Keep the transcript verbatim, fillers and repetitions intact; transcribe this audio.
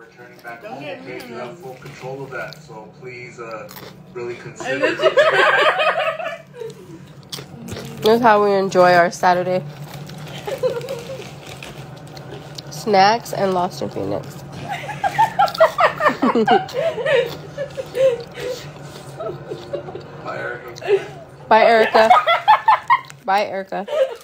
returning back home, okay? You have full control of that, so please uh, really consider it. This is how we enjoy our Saturday. Snacks and Lost in Phoenix. Bye, Erica. Bye, Erica. Bye, Erica.